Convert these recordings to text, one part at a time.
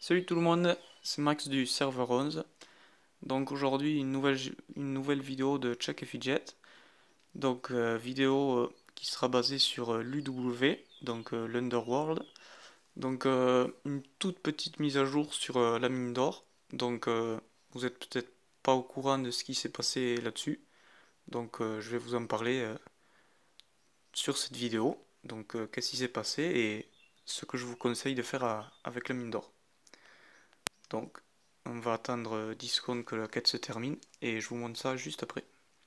Salut tout le monde, c'est Max du serveur 11. Donc aujourd'hui une nouvelle vidéo de Chuck et Fidget. Donc vidéo qui sera basée sur l'UW, donc l'Underworld. Donc une toute petite mise à jour sur la mine d'or. Donc vous êtes peut-être pas au courant de ce qui s'est passé là-dessus. Donc je vais vous en parler sur cette vidéo. Donc qu'est-ce qui s'est passé et ce que je vous conseille de faire avec la mine d'or. Donc, on va attendre 10 secondes que la quête se termine et je vous montre ça juste après.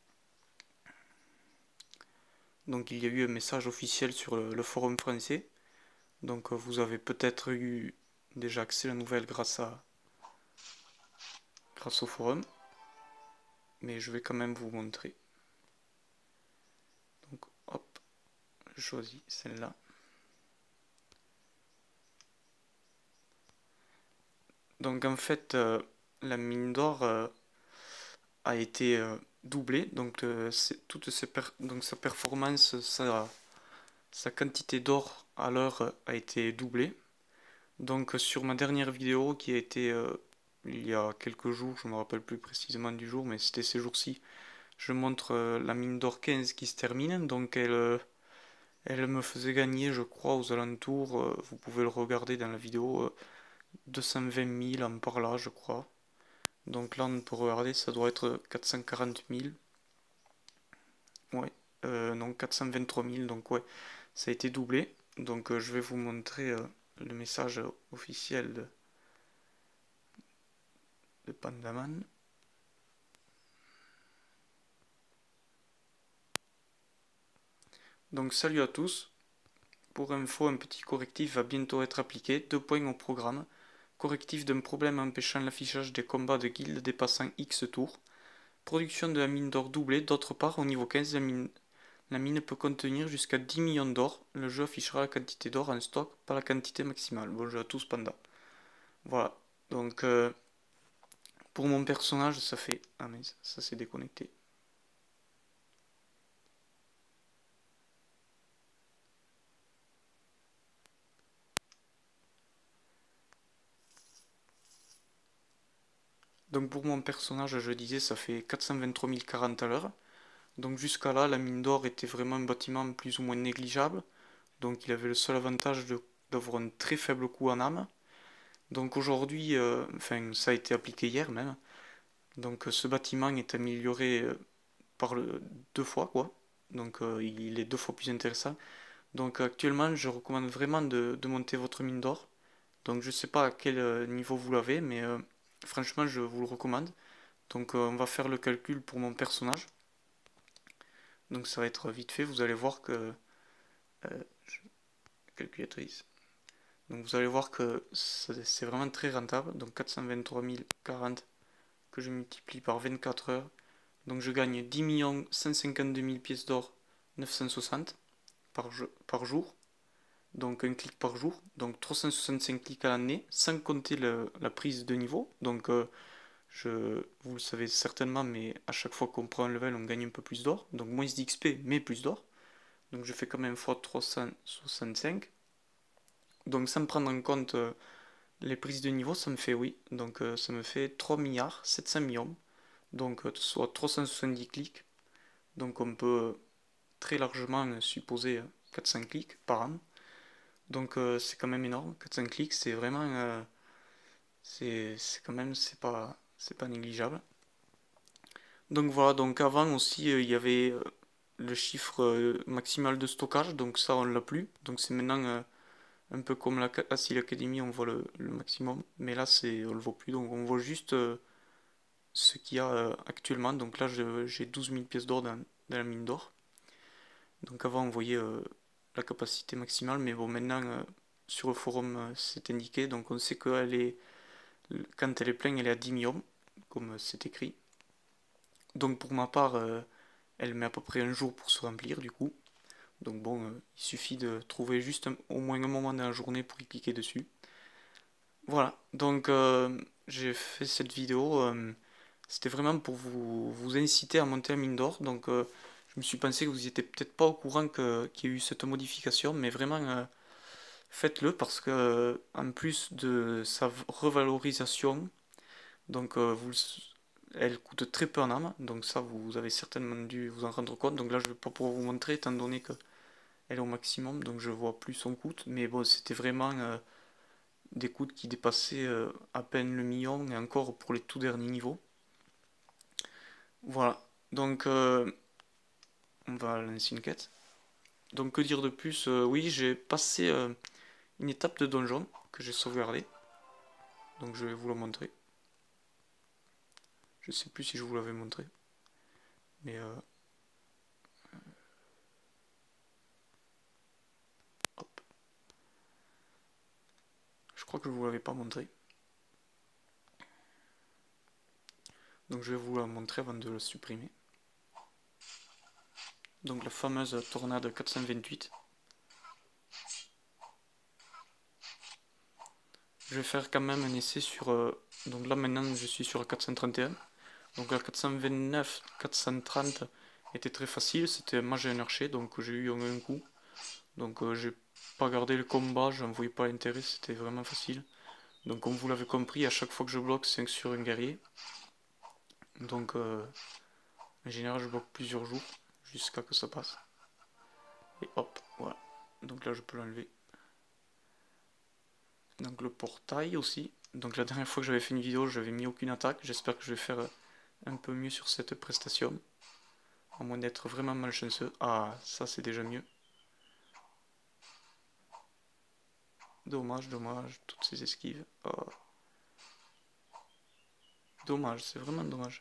Donc, il y a eu un message officiel sur le forum français. Donc, vous avez peut-être eu déjà accès à la nouvelle grâce au forum. Mais je vais quand même vous montrer. Donc, hop, je choisis celle-là. Donc, en fait, la mine d'or a été doublée. Donc, donc sa performance, sa quantité d'or à l'heure a été doublée. Donc sur ma dernière vidéo qui a été il y a quelques jours, je ne me rappelle plus précisément du jour, mais c'était ces jours-ci, je montre la mine d'or 15 qui se termine, donc elle me faisait gagner, je crois, aux alentours, vous pouvez le regarder dans la vidéo, 220 000 en par là, je crois. Donc là, on peut regarder, ça doit être 440 000. Ouais, non, 423 000, donc ouais, ça a été doublé. Donc je vais vous montrer le message officiel de Pandaman. Donc salut à tous, pour info un petit correctif va bientôt être appliqué, 2 points au programme, correctif d'un problème empêchant l'affichage des combats de guildes dépassant X tours, production de la mine d'or doublée, d'autre part au niveau 15 la mine peut contenir jusqu'à 10 millions d'or, le jeu affichera la quantité d'or en stock, pas la quantité maximale, bon jeu à tous panda. Voilà, donc pour mon personnage ça fait... Ah mais ça s'est déconnecté. Donc pour mon personnage, je disais, ça fait 423 040 à l'heure. Donc jusqu'à là, la mine d'or était vraiment un bâtiment plus ou moins négligeable. Donc il avait le seul avantage d'avoir un très faible coût en âme. Donc aujourd'hui, enfin ça a été appliqué hier même. Donc ce bâtiment est amélioré par deux fois quoi. Donc il est deux fois plus intéressant. Donc actuellement, je recommande vraiment de monter votre mine d'or. Donc je sais pas à quel niveau vous l'avez, mais franchement je vous le recommande. Donc on va faire le calcul pour mon personnage. Donc ça va être vite fait, vous allez voir que... calculatrice. Donc vous allez voir que c'est vraiment très rentable. Donc 423 040 que je multiplie par 24 heures. Donc je gagne 10 152 000 pièces d'or 960 par jour. Donc un clic par jour. Donc 365 clics à l'année, sans compter la prise de niveau. Donc vous le savez certainement, mais à chaque fois qu'on prend un level, on gagne un peu plus d'or. Donc moins d'XP, mais plus d'or. Donc je fais quand même x 365. Donc sans prendre en compte les prises de niveau, ça me fait oui. Donc ça me fait 3 milliards 700 millions. Donc soit 370 clics. Donc on peut très largement supposer 400 clics par an. Donc c'est quand même énorme. 400 clics, c'est vraiment... c'est quand même... C'est pas négligeable. Donc voilà, donc avant aussi, il y avait le chiffre maximal de stockage. Donc ça, on l'a plus. Donc c'est maintenant... un peu comme la Seal Academy, on voit le maximum, mais là on le voit plus, donc on voit juste ce qu'il y a actuellement. Donc là j'ai 12 000 pièces d'or dans la mine d'or. Donc avant on voyait la capacité maximale, mais bon maintenant sur le forum c'est indiqué, donc on sait qu'elle est, quand elle est pleine elle est à 10 millions, comme c'est écrit. Donc pour ma part elle met à peu près un jour pour se remplir du coup. Donc bon, il suffit de trouver juste au moins un moment dans la journée pour y cliquer dessus. Voilà, donc j'ai fait cette vidéo, c'était vraiment pour vous inciter à monter un mine d'or, donc je me suis pensé que vous n'étiez peut-être pas au courant qu'il y a eu cette modification, mais vraiment, faites-le parce que en plus de sa revalorisation, donc elle coûte très peu en âme, donc ça vous avez certainement dû vous en rendre compte. Donc là je vais pas pouvoir vous montrer étant donné que elle est au maximum, donc je vois plus son coût, mais bon c'était vraiment des coûts qui dépassaient à peine le million et encore pour les tout derniers niveaux. Voilà, donc on va lancer une quête. Donc que dire de plus. Oui, j'ai passé une étape de donjon que j'ai sauvegardée. Donc je vais vous la montrer. Je sais plus si je vous l'avais montré. Mais hop. Je crois que je vous l'avais pas montré. Donc je vais vous la montrer avant de la supprimer. Donc la fameuse tornade 428. Je vais faire quand même un essai sur... donc là maintenant je suis sur la 431. Donc la 429, 430 était très facile. C'était un mage et un archer. Donc j'ai eu un coup. Donc j'ai pas gardé le combat. J'en voyais pas l'intérêt. C'était vraiment facile. Donc comme vous l'avez compris, à chaque fois que je bloque 5 sur un guerrier. Donc en général je bloque plusieurs jours jusqu'à que ça passe. Et hop, voilà. Donc là je peux l'enlever. Donc le portail aussi. Donc la dernière fois que j'avais fait une vidéo, j'avais mis aucune attaque. J'espère que je vais faire un peu mieux sur cette prestation. À moins d'être vraiment malchanceux. Ah, ça c'est déjà mieux. Dommage, dommage, toutes ces esquives. Oh. Dommage, c'est vraiment dommage.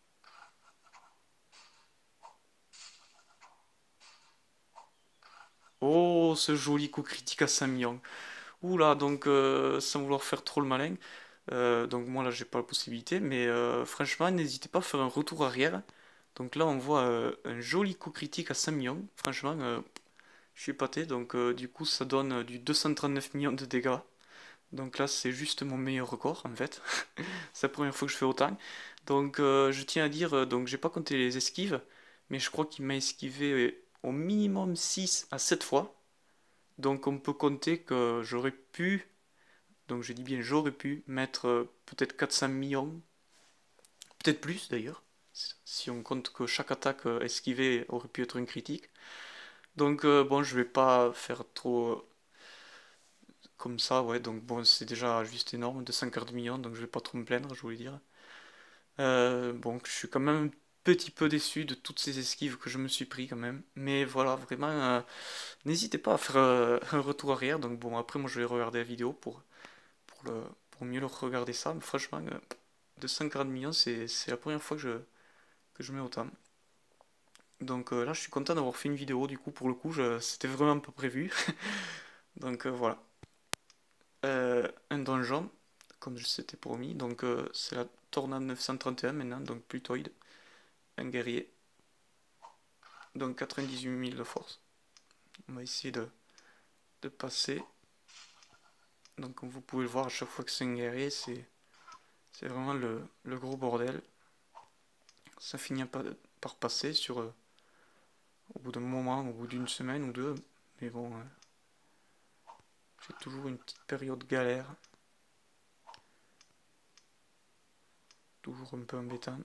Oh, ce joli coup critique à 5 millions. Oula, donc sans vouloir faire trop le malin, donc moi là j'ai pas la possibilité, mais franchement n'hésitez pas à faire un retour arrière. Donc là on voit un joli coup critique à 5 millions, franchement je suis épaté, donc du coup ça donne du 239 millions de dégâts. Donc là c'est juste mon meilleur record en fait, c'est la première fois que je fais autant. Donc je tiens à dire, donc j'ai pas compté les esquives, mais je crois qu'il m'a esquivé au minimum 6 à 7 fois. Donc on peut compter que j'aurais pu, donc je dis bien j'aurais pu mettre peut-être 400 millions, peut-être plus d'ailleurs, si on compte que chaque attaque esquivée aurait pu être une critique. Donc bon, je vais pas faire trop comme ça, ouais, donc bon, c'est déjà juste énorme, 240 millions, donc je vais pas trop me plaindre, je voulais dire. Bon, je suis quand même un petit peu déçu de toutes ces esquives que je me suis pris quand même, mais voilà, vraiment, n'hésitez pas à faire un retour arrière, donc bon, après moi je vais regarder la vidéo pour, pour mieux le regarder ça. Mais franchement, 240 millions, c'est la première fois que je mets autant. Donc là, je suis content d'avoir fait une vidéo, du coup, pour le coup, c'était vraiment pas prévu. Donc voilà. Un donjon, comme je s'était promis. Donc c'est la Tornade 931 maintenant, donc Plutoïde. Un guerrier. Donc 98 000 de force. On va essayer de passer. Donc comme vous pouvez le voir, à chaque fois que c'est un guerrier, c'est vraiment le gros bordel. Ça finit par passer sur au bout d'un moment, au bout d'une semaine ou deux. Mais bon, j'ai toujours une petite période galère. Toujours un peu embêtant.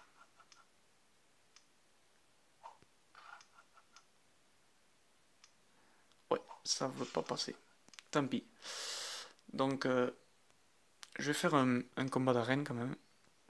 Ouais, ça veut pas passer. Tant pis. Donc, je vais faire un combat d'arène quand même.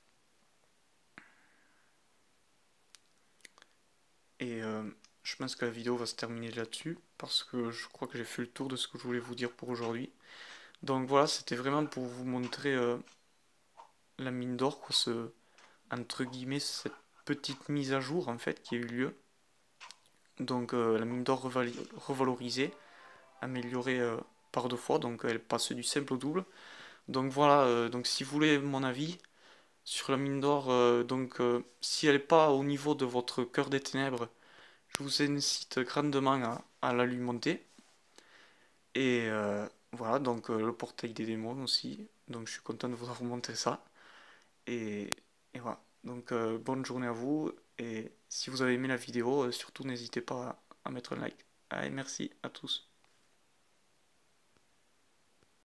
Et je pense que la vidéo va se terminer là-dessus. Parce que je crois que j'ai fait le tour de ce que je voulais vous dire pour aujourd'hui. Donc voilà, c'était vraiment pour vous montrer la mine d'or, quoi, entre guillemets, cette petite mise à jour en fait qui a eu lieu. Donc la mine d'or revalorisée, améliorée par deux fois, donc elle passe du simple au double. Donc voilà, donc si vous voulez mon avis sur la mine d'or, donc si elle n'est pas au niveau de votre cœur des ténèbres, je vous incite grandement à l'alimenter. Et voilà, donc le portail des démons aussi. Donc je suis content de vous avoir montré ça. Et, et voilà. Donc bonne journée à vous. Et si vous avez aimé la vidéo, surtout n'hésitez pas à mettre un like. Allez, merci à tous.